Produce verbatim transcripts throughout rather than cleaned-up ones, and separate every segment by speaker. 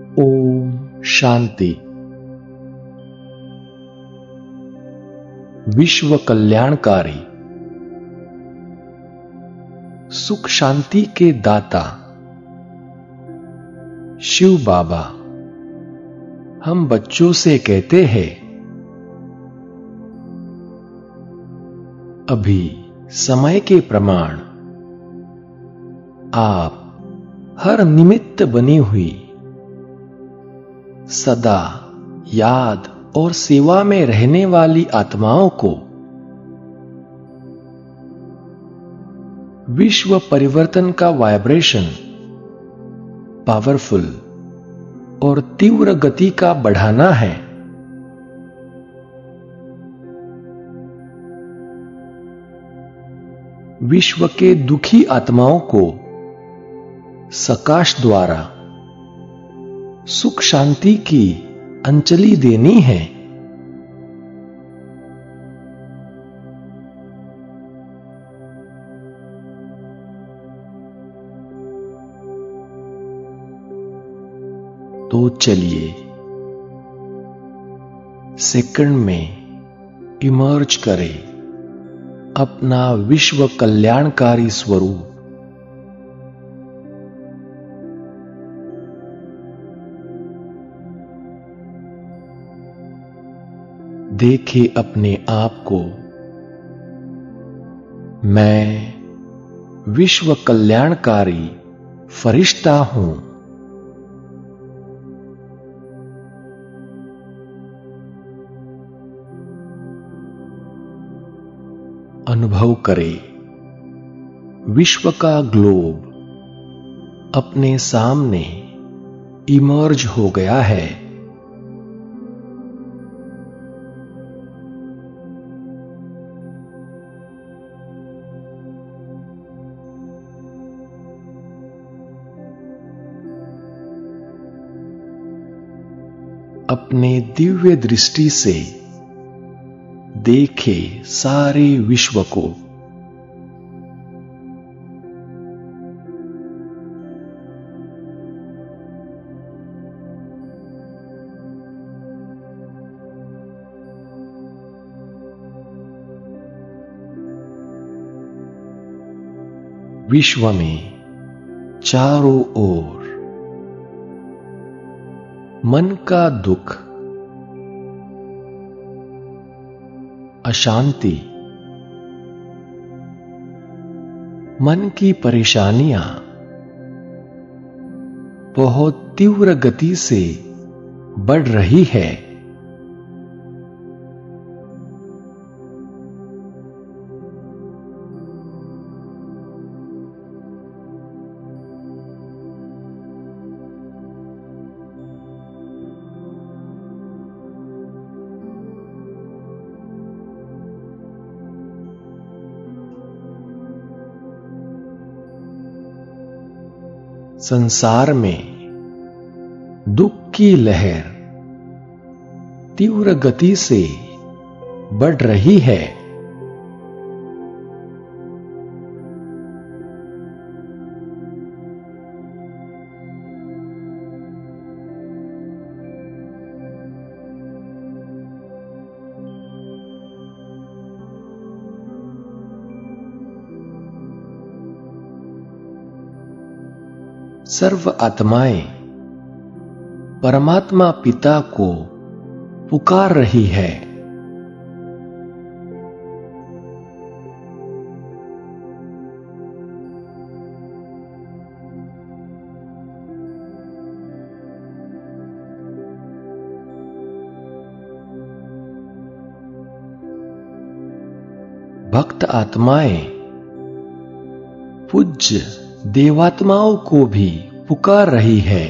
Speaker 1: ओम शांति। विश्व कल्याणकारी सुख शांति के दाता शिव बाबा हम बच्चों से कहते हैं, अभी समय के प्रमाण आप हर निमित्त बनी हुई सदा याद और सेवा में रहने वाली आत्माओं को विश्व परिवर्तन का वाइब्रेशन पावरफुल और तीव्र गति का बढ़ाना है। विश्व के दुखी आत्माओं को सकाश द्वारा सुख शांति की अंजलि देनी है। तो चलिए सेकंड में इमर्ज करें अपना विश्व कल्याणकारी स्वरूप। देखे अपने आप को, मैं विश्व कल्याणकारी फरिश्ता हूं। अनुभव करें विश्व का ग्लोब अपने सामने इमर्ज हो गया है। अपने दिव्य दृष्टि से देखे सारे विश्व को। विश्व में चारों ओर मन का दुख, अशांति, मन की परेशानियां बहुत तीव्र गति से बढ़ रही है। संसार में दुख की लहर तीव्र गति से बढ़ रही है। सर्व आत्माएं परमात्मा पिता को पुकार रही है। भक्त आत्माएं पूज्य देवात्माओं को भी पुकार रही है।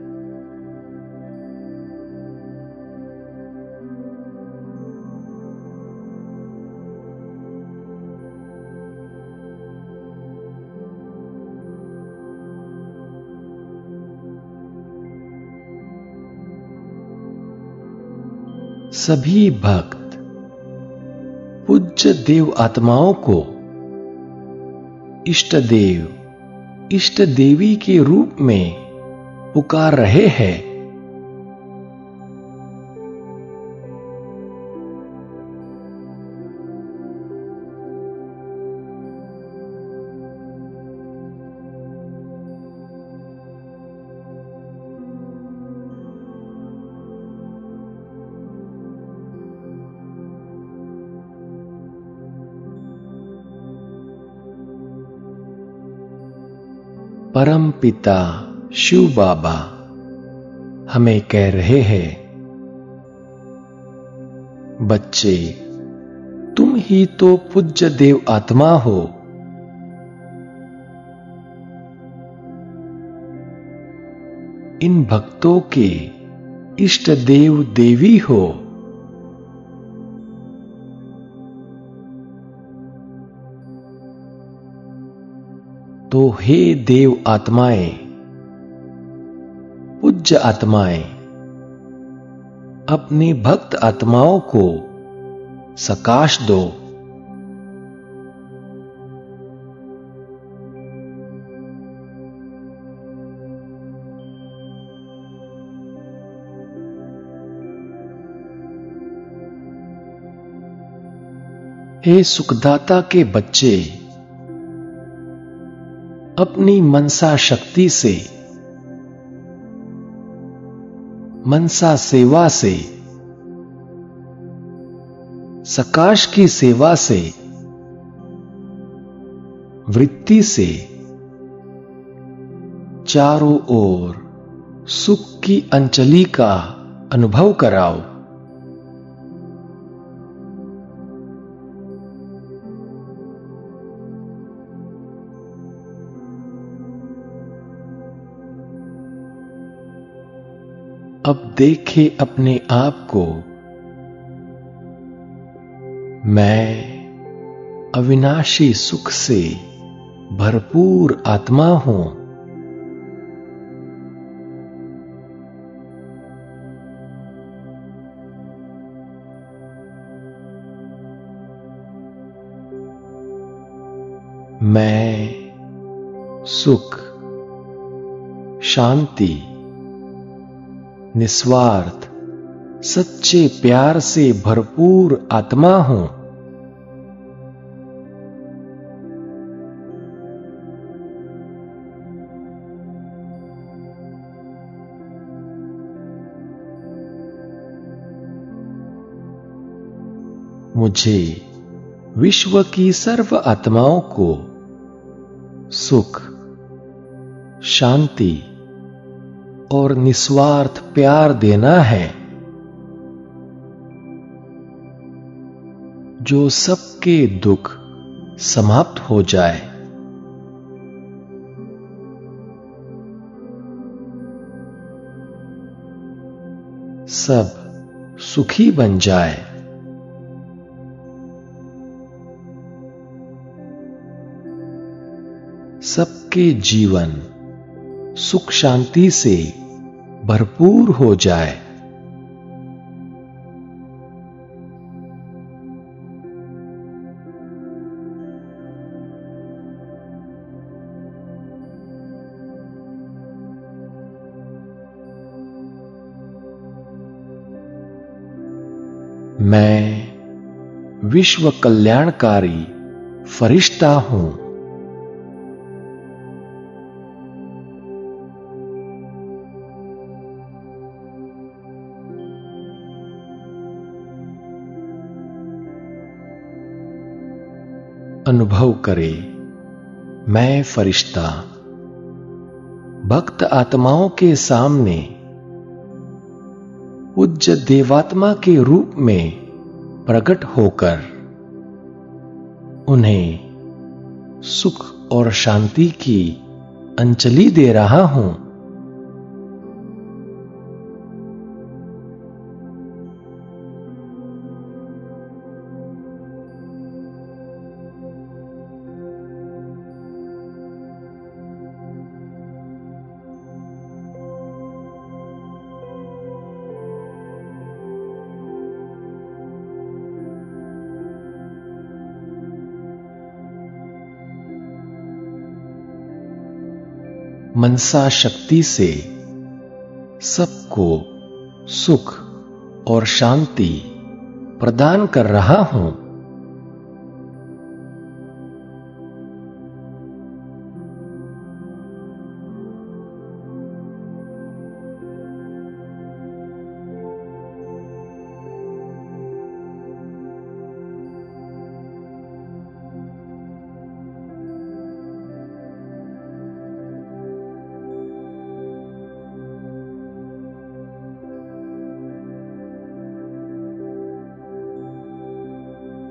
Speaker 1: सभी भक्त पूज्य देव आत्माओं को इष्ट देव इष्ट देवी के रूप में पुकार रहे हैं। परम पिता शिव बाबा हमें कह रहे हैं, बच्चे, तुम ही तो पूज्य देव आत्मा हो। इन भक्तों के इष्ट देव देवी हो। तो हे देव आत्माएं, पूज्य आत्माएं, अपनी भक्त आत्माओं को सकाश दो। हे सुखदाता के बच्चे, अपनी मनसा शक्ति से, मनसा सेवा से, सकाश की सेवा से, वृत्ति से चारों ओर सुख की अंजलि का अनुभव कराओ। अब देखे अपने आप को, मैं अविनाशी सुख से भरपूर आत्मा हूं। मैं सुख, शांति, निस्वार्थ, सच्चे प्यार से भरपूर आत्मा हूं। मुझे विश्व की सर्व आत्माओं को सुख, शांति और निस्वार्थ प्यार देना है, जो सबके दुख समाप्त हो जाए। सब सुखी बन जाए। सबके जीवन सुख शांति से भरपूर हो जाए। मैं विश्व कल्याणकारी फरिश्ता हूं। अनुभव करे, मैं फरिश्ता भक्त आत्माओं के सामने पूज्य देवात्मा के रूप में प्रकट होकर उन्हें सुख और शांति की अंजलि दे रहा हूं। मनसा शक्ति से सबको सुख और शांति प्रदान कर रहा हूं।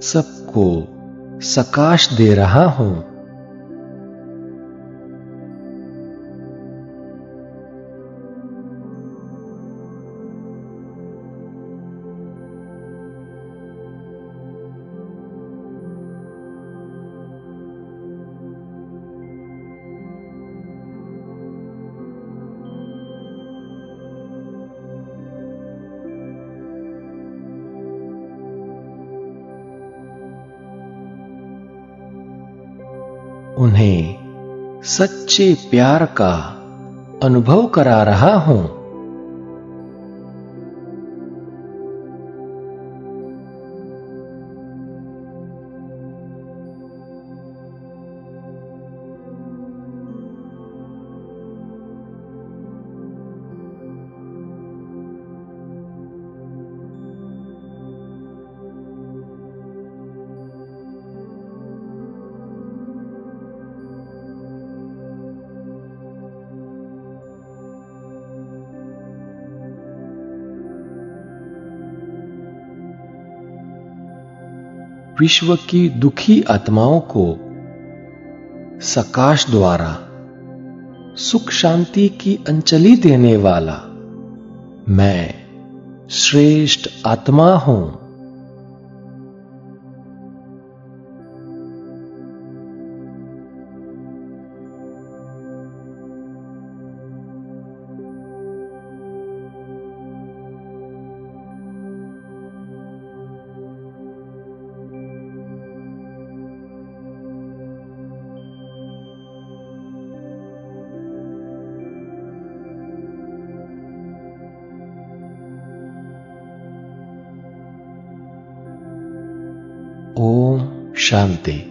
Speaker 1: सबको सकाश दे रहा हूं। उन्हें सच्चे प्यार का अनुभव करा रहा हूं। विश्व की दुखी आत्माओं को सकाश द्वारा सुख शांति की अंजलि देने वाला मैं श्रेष्ठ आत्मा हूं। ओम शांति।